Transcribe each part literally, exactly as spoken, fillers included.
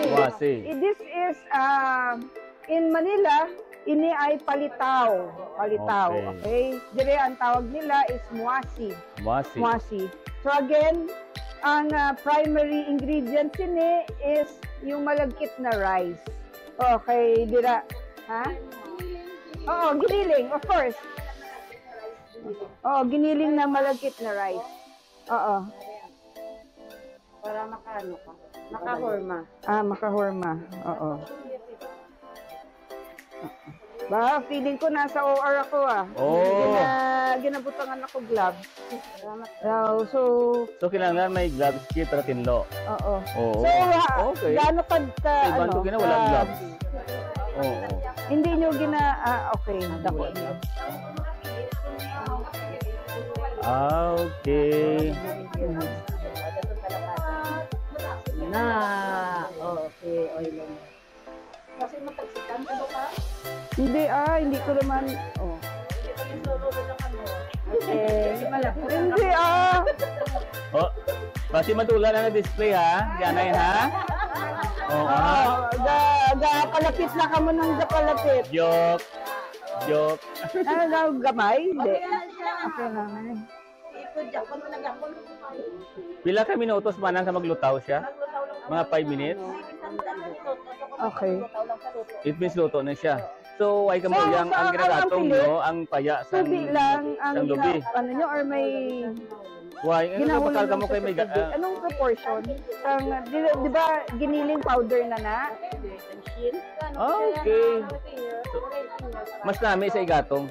Muasi. This is, uh, in Manila, ini ay palitaw. Palitaw, okay? okay? Dire, ang tawag nila is muasi. Muasi. Muasi. So again, ang uh, primary ingredient ini is yung malagkit na rice. Okay, dira. Ha? Oo, giniling, of course. Oo, giniling na malagkit na rice. Oo. Para makaano ka. Makahorma. Ah, makahorma. Oo. Ba, feeling ko nasa O R ako ah. Oh. Gina, ginabutangan ako gloves. So, so, So, kailangan may gloves kit para tinlo. oo. Oo. So, ha, Okay. gaano ka, ka Iban ano? ko gina, walang ka- gloves. Oo. Hindi nyo gina, ah, okay. Dako nyo. Ah, okay. Na. Okay, oil. Kasi matagsikan ka ka? Hindi ah, hindi ko naman, oh. Okay. Hindi ah. Oh, pati matula na na-display ha. Ganay ha. Oo. ha? Oh, ga, ga, palapit na ka mo ng ga palapit. Joke. Joke. Ano daw, gamay? Hindi. Okay lang eh. Pila ka minutos manang ka maglutaw siya? Mga five minutes? Okay. It means luto na siya. So, ay kamo So, yang so, ang ang- ginagatong ang nyo, ang paya sa Subi lang ang sang lubi. gina- ano nyo, or may Why? Ano ginahulog kapakal lang kamo sa kay may ga- tubig? ah, Anong proportion? Ang, di, di ba, giniling powder na na? ah, okay. So, mas nami sa igatong.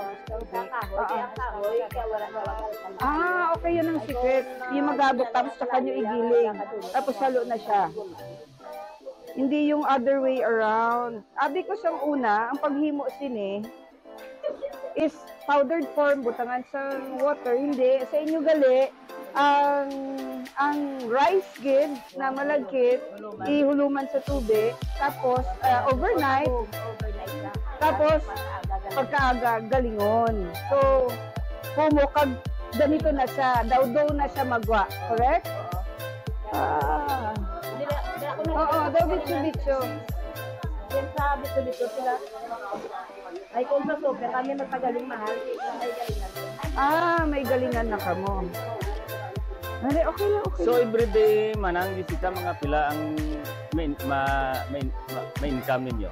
Ah, okay, yun ang secret. Yung magabok, tapos saka nyo igiling. Tapos halo na siya. Hindi yung other way around. Abi ko siyang una, ang paghimo sini is powdered form, butangan sa water. Hindi. Sa inyo gali, ang ang rice gid na malagkit, ihuluman sa tubig, tapos uh, overnight, tapos pagkaaga, galingon. So, humukag, ganito na siya, daw-daw na siya magwa. Correct? Ah. Oo, daw bitso-bitso. Yan sa bito-bito sila. Ay kung sa super, kami magpagaling mahal. May galingan. Ah, may galingan na kamo. Hindi, okay lang, okay So, lang. everyday manang gisika mga pila ang main ma main ma, main income ninyo.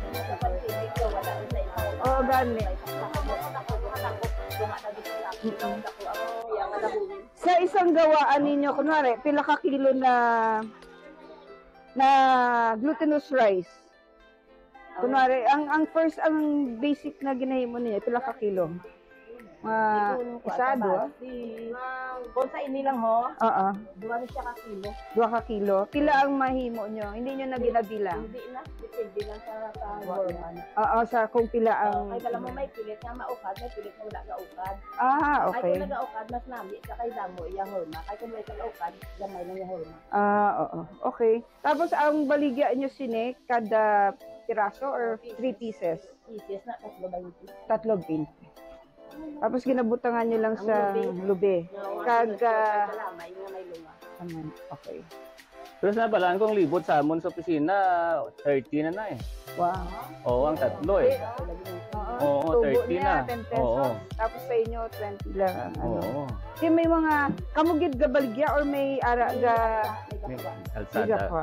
Oo, gani. Sa isang gawaan ninyo, kunwari, pila ka kilo na na glutinous rice. Kunwari, ang ang first, ang basic na ginahimo niya, pila ka kilo? Mga isa, dua? Kung sa ini lang ho, Oo, duwa na siya ka kilo. dua ka kilo. Pila ang mahimo nyo? Hindi nyo na ginabilang. Hindi na, depende lang sa sa hormon. Oo, sa kung pila ang... Ay kala mo may pilit nga maukad, may pilit na wala gaukad. Ah, Ay okay. kung nagaukad, mas nami, sa kay damo, iyang horma. Ay kung may gaukad, gamay lang yung horma. Ah, oo. Okay. Tapos ang baligya nyo sine, kada piraso or three pieces? Isis na, tatlo ba yun? Tatlong pin. Tapos ginabutangan nyo lang sa lubi. Kag... ah, Kalamay nga may lunga. Aman, okay. Pero sa nabalaan kong libot sa amon sa opisina, thirty na na eh. Wow. Oo, ang tatlo eh. Oo, Tubo thirty niya, na. ten Oo. pesos. Tapos sa inyo, twenty lang ang ano. Oo. Kasi may mga kamugid ga baligya or may ara ga... May May kalsada. gakwa.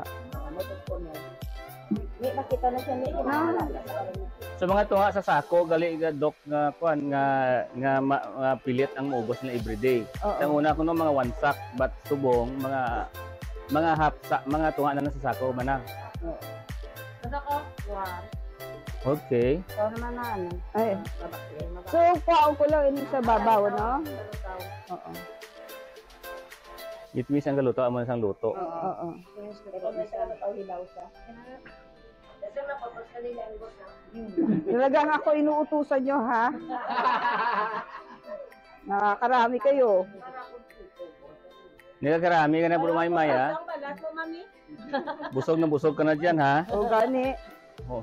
May makita na siya, may kinaalala. Sa mga tunga sa sako, gali nga dok nga kuan nga nga, ma, nga pilit ang maubos na everyday. Oo. Ang una ko no mga one sack but subong mga mga half sack, mga tunga na lang sa sako manang. Kasi ko, one. Okay. Ikaw naman na ano. Ay. Babakti. So, kuwaon ko lang ini sa babaw, no? Oo. It means ang galuto amo sang luto. Oo. Pero may sa tao hilaw siya. Kasi napapos kanila ang gusto. Talagang ako inuutusan nyo, ha? Nakakarami kayo. Nikakarami ka na puro may maya. Ang balat mo, mami? Busog na busog ka na diyan ha. O gani. Oh.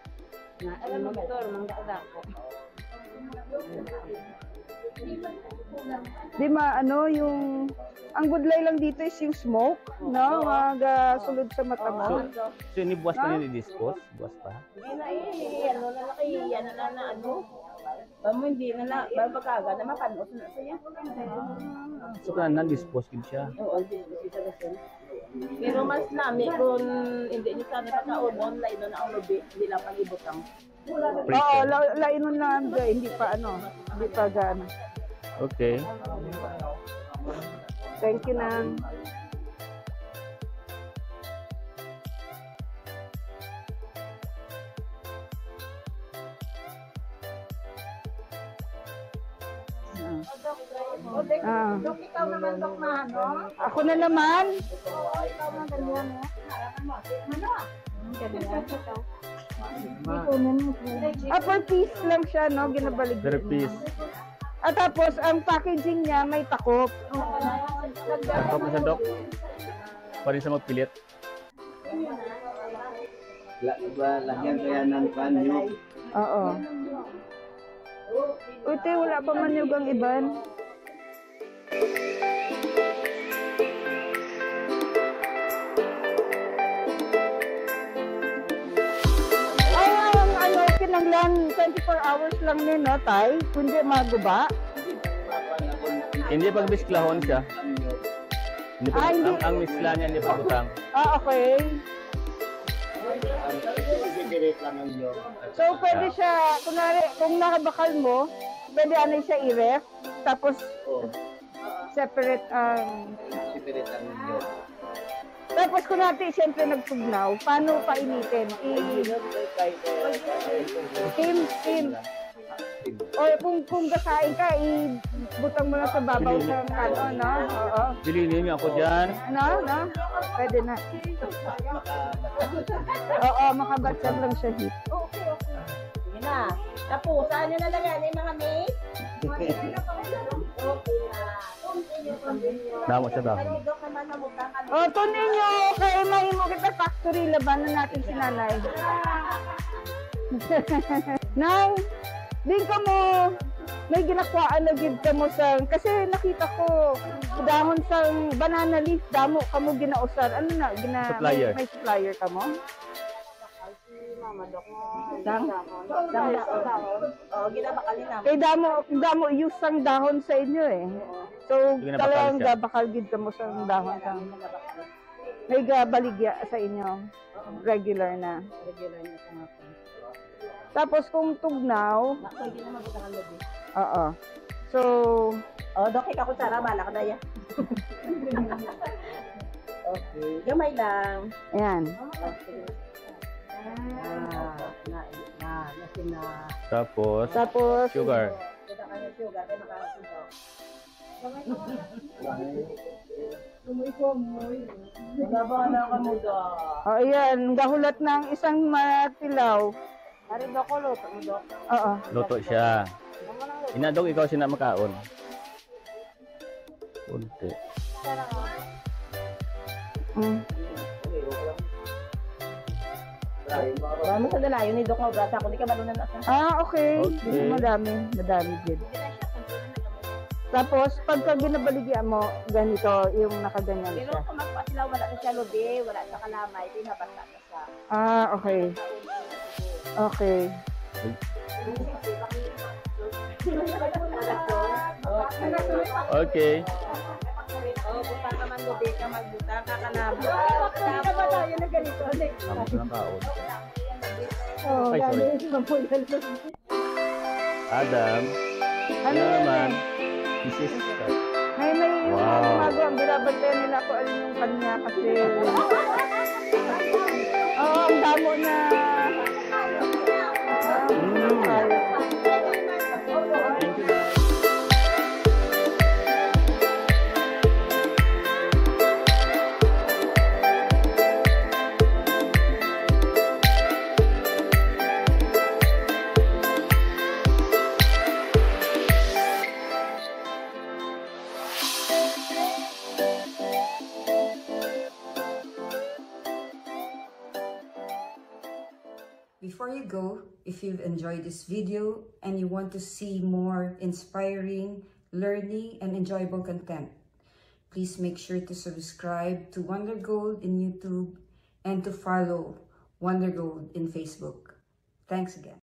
Na, alam mo, Victor, mangga ko. Di ma, ano, yung, ang gudlay lang dito is yung smoke, no? Magasulod sa mata mo. So, so ini buwas pa nila i-dispose? Buwas pa? Hindi na eh, ano na laki, ano na na ano. Bamo hindi na na, babagaga na makanos na siya. So, kaya na-dispose din siya. Oo, hindi siya kasi. Pero mas nami kung hindi niyo sana pagkaon, lain na ang lubi, hindi lang pag-ibutang. Oo, la, lainon lang, hindi pa ano, hindi pa gaano. Okay. Thank you, Nang. Ah. Dok, ikaw naman, Dok, na ano? Ako na naman. Oo, ikaw na ganyan, no? Ano? Ganyan. Ah, per piece lang siya, no? Ginabalig. Per piece. At tapos, ang packaging niya may takop. Ako pa sa Dok. Parin sa magpilit. La, ba, lagyan kaya ng panyo. Oo. Uy, te, wala pa man yung gang iban. Ay, ang ano, kinanglan, twenty-four hours lang din, no, tay? Kundi maguba. Hindi pag misklahon siya. Hindi pag, Ah, hindi. Ang, ang misla niya hindi pag butang. Ah, okay. Direct lang ang iyo. So, pwede siya, kunwari, kung nakabakal mo, pwede ano siya i-ref, tapos Oh, separate ang... separate lang ang iyo. tapos kung natin siyempre nagtugnaw, paano painitin? I... Steam, steam. O kung, kung gasain ka, ibutang mo na sa babaw sa ano, no? Oo. Bilinin niyo ako dyan. No, no? Pwede na. Oo, makabatsag lang siya hit. Okay, okay. Sige na. Tapos, saan nyo nalagyan yung mga mate? Okay na. Continue, continue. Damo siya dahon. Ay, Dok, naman namutang ka. O, tunin nyo, kaya mahimo kita factory, labanan natin si nanay. Nang, din ka mo, may ginakwaan na gid ka mo sa, kasi nakita ko, dahon sa banana leaf, damo ka mo ginausar. Ano na, gina, Supplier. May, may supplier ka mo? Dang? Dang dahon. Oo, ginabakalin namin. Kay damo, damo use ang dahon sa inyo eh. So, Sige, nabakal talagang siya. gabakal gid ka mo sa dahon ka. May gabaligya sa inyo. Regular na. Regular na sa mga po. Tapos kung tugnaw, Pwede na mabutang ang lubi. oo. So, Oh, Dok, ikaw ko Sara, bala ka na yan. Okay, gamay lang. ayan. Okay. Ah, na, na, na, na, Tapos, Tapos, sugar. Kita kayo sugar, kaya makakasunto. Nagaba na ka mo da. oh, ayan, gahulat ng isang matilaw. Hari Dok ko, luto mo Dok. Oo. Luto siya. Inadog ikaw sina makaon. Kunti. Mm. Baka mo sa dalayo ni Dok mo, brata ko, di ka balunan na sa. Ah, okay. Okay. Madami, madami din. Tapos, pagka ginabaligyan mo, ganito, yung nakaganyan Pero siya. kung magpasilaw, wala na siya lubi, wala siya kalamay, pinabasa na siya. Ah, okay. Okay. Okay. Oh, buta ka man lubi ka, magbuta ka kanabo. Kaya ba tayo na ganito? Ang ng kaon. Oh, Ay, sorry. Adam. Ano Ano yan naman? eh? This is... May may yung Wow. wow. Mago, ang binabantayan nila ko alin yung kanya kasi... Oo, ang damo na... Mm. Ay. Thank you. Before you go, if you've enjoyed this video and you want to see more inspiring learning, and enjoyable content. Please make sure to subscribe to Wonder Gold in YouTube and to follow Wonder Gold in Facebook. Thanks again.